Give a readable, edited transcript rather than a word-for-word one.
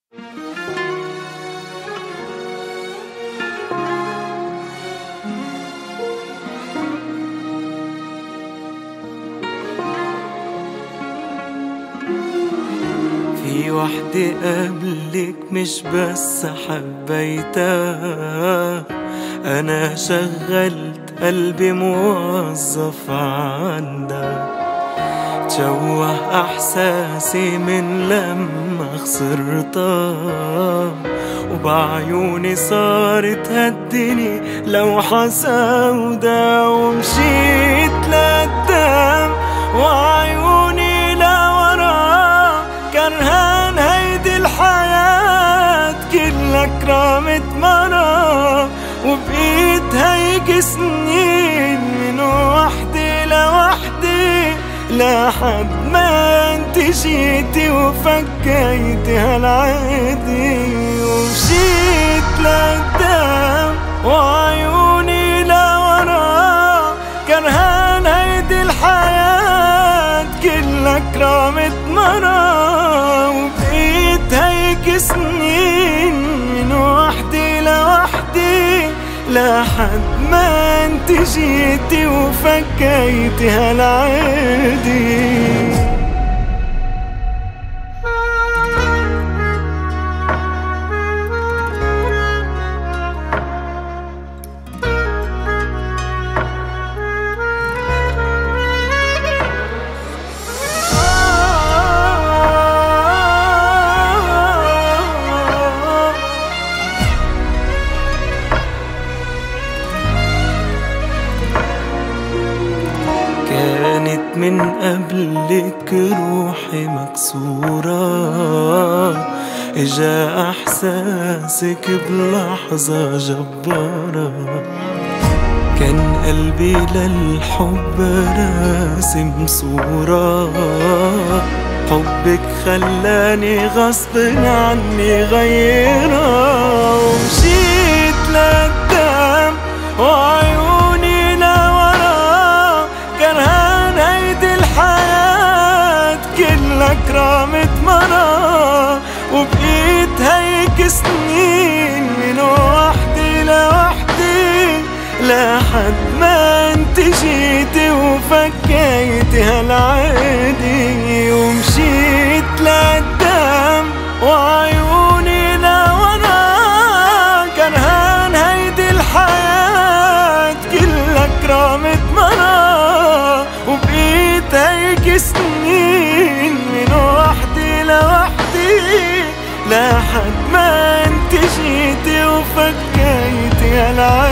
في وحدة قبلك مش بس حبيتها، أنا شغلت قلبي موظف عندها. تشوه إحساسي من لما خسرتها، وبعيوني صارت هالدني لوحة سودا. ومشيت لقدام وعيوني لورا، كرهان هيدي الحياة كلها كرامة مرة. وبقيت هيك سنين من وحدي لوحدي، لحد ما انت جيتي وفكيتي هالعادي. ومشيت لقدام وعيوني لورا، كرهان هيدي الحياة كلها كرامة مرة. وبقيت هيك سنين من وحدي لوحدي، لحد ما انت جيتي وفكيتي هالعادي. كانت من قبلك روحي مكسورة، اجا احساسك بلحظة جبارة. كان قلبي للحب راسم صورة، حبك خلاني غصب عني غيرها. ومشيت لقدام وعيوني لورا، كرهان هيدي الحياة كلها كرامة مرة. وبقيت هيك سنين من وحدي لوحدي، لحد ما انت جيتي وفكيتي هالعادي. ومشيت لقدام وعيوني لورا، كرهان هيدي الحياة كلها كرامة مرة. وبقيت هيك سنين من وحدي لوحدي، لحد ما انت جيتي وفكيتي هالعادي.